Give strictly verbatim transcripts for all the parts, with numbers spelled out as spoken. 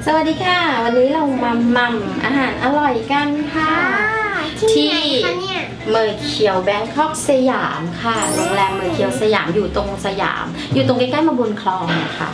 สวัสดีค่ะวันนี้เรามามั่มอาหารอร่อยกันค่ะที่เมอร์เคียวแบงคอกสยามค่ะโรงแรมเมอร์เคียวสยามอยู่ตรงสยามอยู่ตรงใกล้ๆมาบุญคลองนะคะ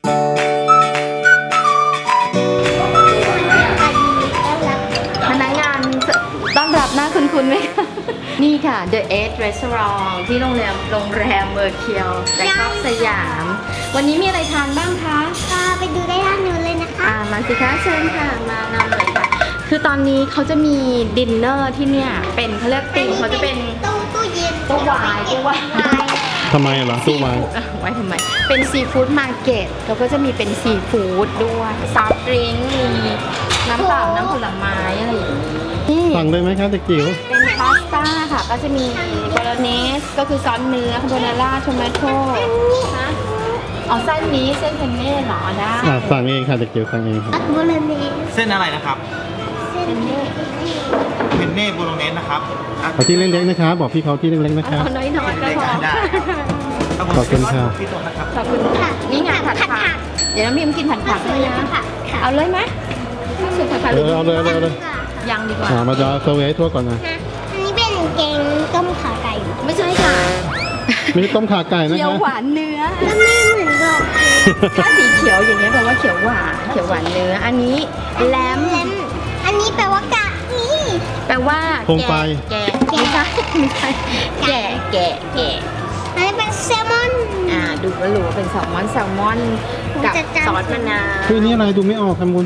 พนักงานต้อนรับหน้าคุ้นๆไหมคะนี่ค่ะ The Edge Restaurant ที่โรงแรมโรงแรมเมอร์เคียวแบงคอกสยามวันนี้มีอะไรทานบ้างคะค่ะไปดูได้ด้านนู้นเลยนะคะอ่ามาสิคะเชิญค่ะมานำเลยค่ะคือตอนนี้เขาจะมีดินเนอร์ที่เนี่ยเป็นเขาเรียกติ่งเขาจะเป็นตู้ตู้เย็นตู้วายตู้วายทำไมเหรอตู้วายไว้ทำไมเป็นซีฟู้ดมาร์เก็ตเขาก็จะมีเป็นซีฟู้ดด้วยซอฟต์ดริงก์มีน้ำเปล่าน้ำผลไม้อะไรอย่างนี้สั่งได้ไหมคะเด็กจิ๋วเป็นพาสต้าค่ะก็จะมีโบโลเนสก็คือซอสเนื้อคาโบนาร่าโทมาโต้นะเอาเส้นนี้เส้นเพนเน่หรอได้สั่งเองค่ะเด็กจิ๋วสั่งเองค่ะโบโลเนสเส้นอะไรนะครับเพนเน่เพนเน่โบโลเนสนะครับเอาที่เล็กๆนะคะบอกพี่เขาที่เล็กๆนะคะเอาน้อยๆก็พอขอบคุณค่ะขอบคุณค่ะนี่ไงผัดผักเดี๋ยวน้ำพิมกินผัดผักด้วยนะเอาเลยไหมสุดผัดผักเอาเลยเอาเลยเลยยังดีกว่ามาจะเซอร์เวย์ทั่วก่อนนะอันนี้เป็นแกงต้มขาไก่ไม่ใช่ค่ะไม่ใช่ต้มขาไก่นะคะเขียวหวานเนื้อแล้วไม่เหมือนบอกถ้าสีเขียวอย่างเงี้ยแปลว่าเขียวหวานเขียวหวานเนื้ออันนี้แลมอันนี้แปลว่ากะนี่แปลว่าโคมไฟแกะไม่ใช่ไม่ใช่แกะแกะแกะอันนี้เป็นแซลมอนอ่าดูก็รู้เป็นแซลมอนแซลมอนกับซอสมะนาวคือนี่อะไรดูไม่ออกครับคุณ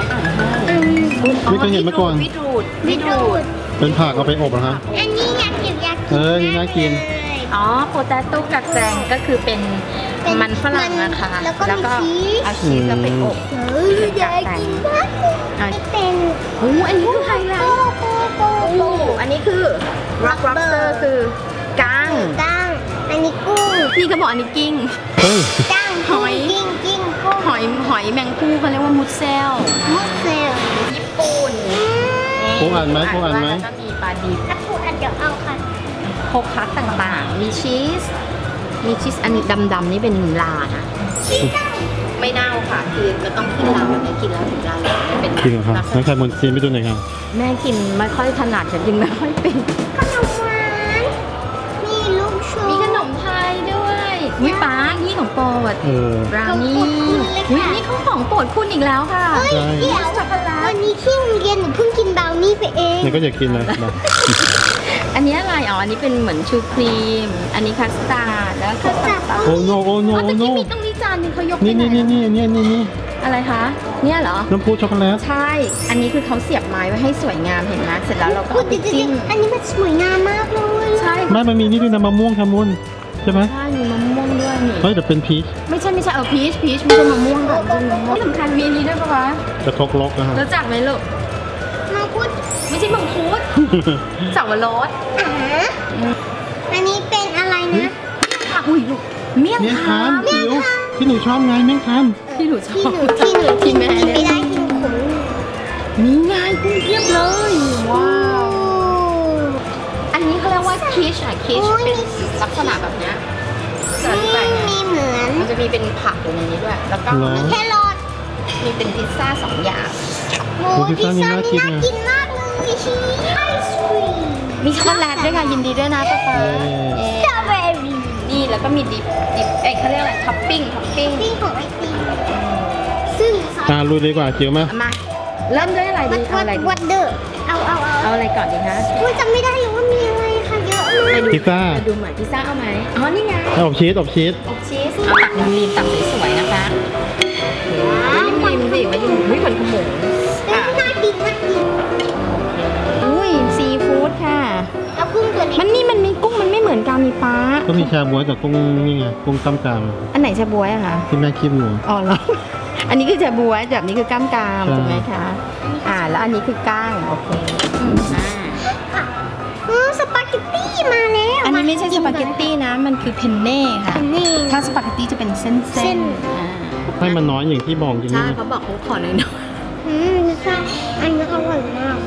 ไม่เคยเห็นมาก่อนวิดูดวิดูดเป็นผักเอาไปอบเหรอฮะอันนี้อยากกินอยากกินเออน่ากินอ๋อโปเตโต้กับแกงก็คือเป็นมันฝรั่งนะคะแล้วก็เอาชีสเราไปอบเฮ้ยอยากกินมากเป็นโอ้อันนี้คือไฮไลท์โอ้อันนี้คือร็อกร็อกเตอร์คือกั้งกั้งอันนี้กุ้งนี่เขาบอกอันนี้กิ้งเฮ้ยกั้งหอยกิ้งกิ้งกุ้งหอยหอยแมงคู่เขาเรียกว่ามุสเซลมุสเซลญี่ปุ่นปูอ่านไหมปูอ่านไหมก็มีปลาดิบถ้าปูอ่านเดี๋ยวเอาค่ะโคคัสต่างๆมีชีสมีชีสอันนี้ดำๆนี่เป็นลานะไม่เน่าค่ะคือมันต้องกินลาแบบนี้กินแล้วถึงจะลาเป็นกินเหรอครับน้องชายมนซีนไปดูหน่อยครับแม่กินไม่ค่อยถนัดแต่กินไม่ค่อยเป็นขนมหวานมีลูกชุบมีขนมไทยด้วยวิป้านี่ของโปรดบราวนี่วินี่เขาของโปรดคุณอีกแล้วค่ะเดี๋ยววันนี้ที่โรงเรียนหนูเพิ่งกินบราวนี่ไปเองเนี่ยก็อยากกินเลยอันนี้อะไรอ๋ออันนี้เป็นเหมือนชูครีมอันนี้คัสตาร์ดแล้วคัสตาร์ดโอ้โนโอ้โนโอ้โนมีตรงนี้จานนึงเขายกนี่นี่นี่นี่นี่นี่นี่อะไรคะเนี่ยเหรอน้ำพุช็อกโกแลตใช่อันนี้คือเขาเสียบไม้ไว้ให้สวยงามเห็นไหมเสร็จแล้วเราก็เอาไปจิ้มอันนี้มันสวยงามมากเลยใช่ไม่มันมีนี่ด้วยนะมะม่วงค่ะมุนใช่ไหมใช่มีมะม่วงด้วยนี่เฮ้ยแต่เป็นพีชไม่ใช่ไม่ใช่เออพีชพีชไม่ใช่มะม่วงค่ะจริงมะม่วงสำคัญมีนี้ด้วยปะวะกระทกลกนะฮะรู้จักไหมลูกมังคุดไม่ใช่มังคุดสับปะรดอันนี้เป็นอะไรนะอุ้ยลูกเมี่ยงคำเมี่ยงคำที่หนูชอบไงเมี่ยงคำที่หนูชอบที่หนูที่แม่เนี่ยไม่ได้กินขมนี่ไงกุ้งเทียบเลยว้าวอันนี้เขาเรียกว่าคิชอะคิชเป็นลักษณะแบบนี้มีเหมือนมันจะมีเป็นผักอยู่ในนี้ด้วยแล้วก็แครอทมีเป็นพิซซ่าสองอย่างโอ้พิซซ่านี่น่ากินมากเลยมีชีสไอศครีมมีช็อกโกแลตด้วยค่ะยินดีด้วยนะป๊าป๊าสตรอเบอรี่นี่แล้วก็มีดิบดิบเอ้เขาเรียกอะไรท็อปปิ้งท็อปปิ้งของไอติมซึ่งอ่ารู้ดีกว่าเกี่ยวมามาเริ่มด้วยอะไรดีเอาอะไรวัดเดอร์เอาเอาเอาเอาอะไรก่อนดีคะอุ้ยจำไม่ได้เลยว่ามีอะไรค่ะเยอะมากพิซซ่าดูเหมือนพิซซ่าเอาไหมอ๋อนี่ไงอบชีสอบชีสอบชีสเอาตักริมๆตักสวยๆนะคะริมๆสิมาดูไม่เหมือนขโมงน่ากินน่ากินอุ้ยซีฟู้ดค่ะเอากุ้งตัวนี้มันนี่มันมีกุ้งมันไม่เหมือนกันมีป้าก็มีชาบ๊วยกับกุ้งนี่ไงกุ้งกล้ามกรามอันไหนชาบ๊วยอะคะที่แม่คิมหนูอ๋อเหรออันนี้คือชาบ๊วยแบบนี้คือกล้ามกรามถูกไหมคะอ่าแล้วอันนี้คือก้างโอเคอืมสปาเกตตี้มาแล้วอันนี้ไม่ใช่สปาเกตตี้นะมันคือเพนเน่ค่ะถ้าสปาเกตตี้จะเป็นเส้นๆให้มันน้อยอย่างที่บอกจริงๆใช่เขาบอกเขาขอน้อยๆอืมใช่อันนี้อร่อยมาก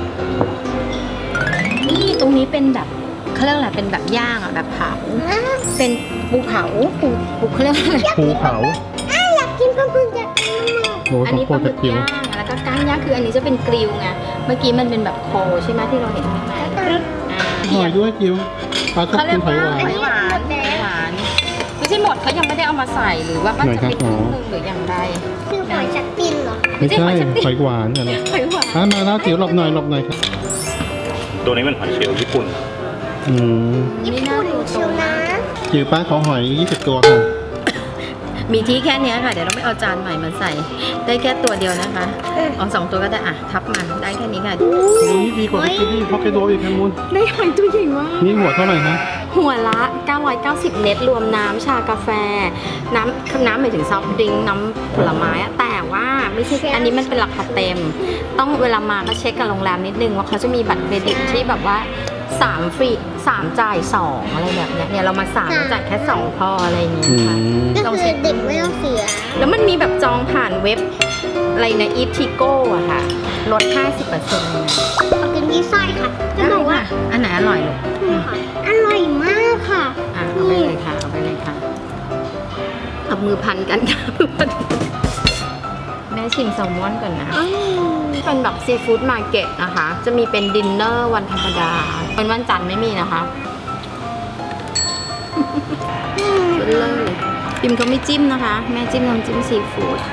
นี่ตรงนี้เป็นแบบเขาเรียกอะไรเป็นแบบย่างอ่ะแบบเผาเป็นปูเผาปูปูเขาเรียกอะไรปูเผาอยากกินเพิ่มๆอยากกินมากโอ้อัของนี้โปปรลาหตะมึกกิวย่างแล้วก็ก้างย่างคืออันนี้จะเป็นกริลไงเมื่อกี้มันเป็นแบบโคใช่ไหมที่เราเห็นข้างในอ่าหอยด้วยกิวปลาชอบเขาเรีกิยนกหอยว่าหวานหอยหวานหอยหวานไม่ใช่หมดเขายังไม่ได้เอามาใส่หรือว่าเขาไหนจะครับไปอ๋ทิ้องนึงหรืออย่างไรคือหอยชักปินเหรอไม่ใช่หอยหวานอะไรหอยหวานอ่ะมาแล้วจิ๋วหลบหน่อยหลบหน่อยครับตัวนี้เป็นหอยเชลล์ญี่ปุ่นอืมญี่ปุ่นเชียวนะจิ๋วป้าขอหอยยี่สิบตัวค่ะมีที่แค่เนี้ยค่ะเดี๋ยวเราไม่เอาจานใหม่มาใส่ ได้แค่ตัวเดียวนะคะเอาสองตัวก็ได้อ่ะทับมาได้แค่นี้ค่ะตัวนี้ดีกว่าไอ้ที่ฮอกไกโดอีกแคมูลได้หอยตัวใหญ่มากนี่หัวเท่าไหร่นะหัวละเก้าร้อยเก้าสิบเน็ตรวมน้ำชากาแฟ น้ำน้ำหมายถึงซอฟต์ดริงก์น้ำผลไม้อะแต่ว่าไม่ใช่อันนี้มันเป็นราคาเต็ม ต้องเวลามาก็เช็คกับโรงแรมนิดนึงว่าเขาจะมีบัตรเครดิตที่แบบว่าสามฟรีสามจ่ายสองอะไรแบบเนี้ยเนี่ยเรามาสามเราจ่ายแค่สองพออะไรอย่างเงี้ยอืค่ะมก็คือเด็กไม่ต้องเสียแล้วมันมีแบบจองผ่านเว็บอะไรนะอีทิโก้อะค่ะลด ห้าสิบเปอร์เซ็นต์ขอกินที่ไส้ค่ะจะบอกว่าอันไหนอร่อยลูกนี่ค่ะอร่อยมากค่ะอ่ะเอาไปเลยค่ะเอาไปเลยค่ะเอามือพันกันค่ะมือพันกันแม่ชิมแซลมอนก่อนนะอืมเป็นแบบซีฟู้ดมาร์เก็ตนะคะ จะมีเป็นดินเนอร์วันธรรมดาเป็นวันจันทร์ไม่มีนะคะเลยพิมก็ไม่จิ้มนะคะ แม่จิ้มน้ำจิ้มซีฟู้ด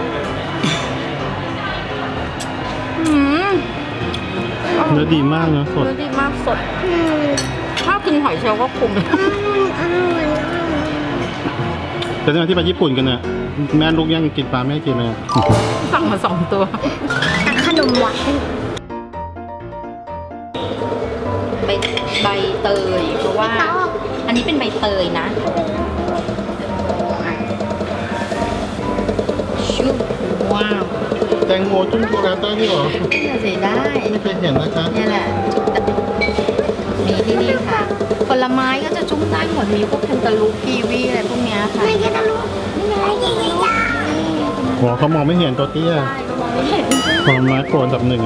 อืมเนื้อดีมากนะสดเนื้อดีมากสดอืมถ้ากินหอยเชลล์ก็คุ้มอืมอร่อยอร่อยแต่ตอนที่ไปญี่ปุ่นกันเนี่ยแม่ลูกยังกินปลาไม่ให้กินเลยอะสั่งมาสองตัวอ่ะขนมหวานใบใบเตยเพราะว่า อันนี้เป็นใบเตยนะชุบว้าวแตงโมจุ้มโกราต้านี่เหรอน่าจะได้ไม่เคยเห็นนะคะเนี่ยแหละมีที่นี่ค่ะ ผลไม้ก็จะจุ้มได้หมดมีพวกแคนตาลูปกีวีอะไรพวกเนี้ยค่ะไม่แค่ตะลุนี่ไงยังไงยังหัวเขามองไม่เห็นตัวเตี้ยใช่ก็มองไม่เห็นผลไม้โปรดอันดับหนึ่ง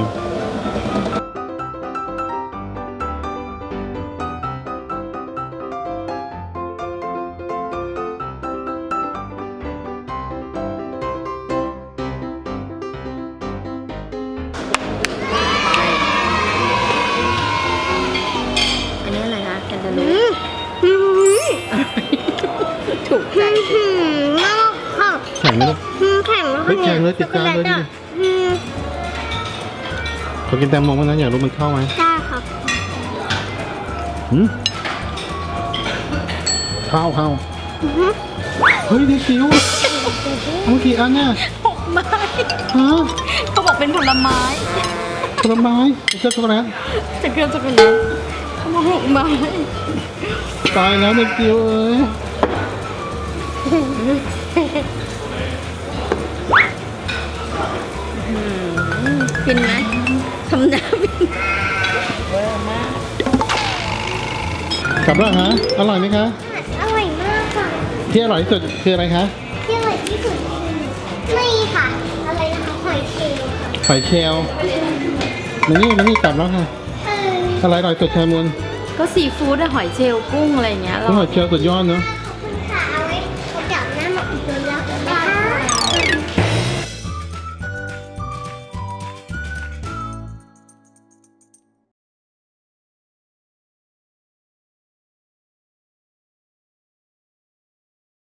อันนี้อะไรคะแคนตาลูปอืมถูกใจอืมมากค่ะแข็งไหมลูกอืมแข็งมากเฮ้ยแข็งเลยติดจานเลยดิอืมขอกินแตงโมบ้างนะอยากรู้มันเข้าไหมได้ค่ะหืมเข้าเข้าอือฮึเฮ้ยเด็กจิ๋วเอากี่อันเนี่ยหกไม้ฮะเขาบอกเป็นผลไม้ผลไม้เจ้าช็อกโกแลตจะเกินจะเป็นไงเขาบอกหกไม้ตายแล้วเด็กจิ๋วเอ้ยฟินไหมทำหน้าฟินเวอร์มากกลับแล้วฮะอร่อยไหมคะอร่อยมากค่ะที่อร่อยที่สุดคืออะไรคะที่อร่อยที่สุดคือนี่ค่ะ อะไรนะคะหอยเชลล์ค่ะหอยเชลล์มันนี่มันนี่กลับแล้วค่ะเอออะไรอร่อยสุดแคมูลก็ซีฟู้ดอะหอยเชลล์กุ้งอะไรอย่างเงี้ยก็หอยเชลล์สุดยอดเนาะขอบคุณค่ะเอาไว้เขาจับหน้ามาอีกแล้วค่ะ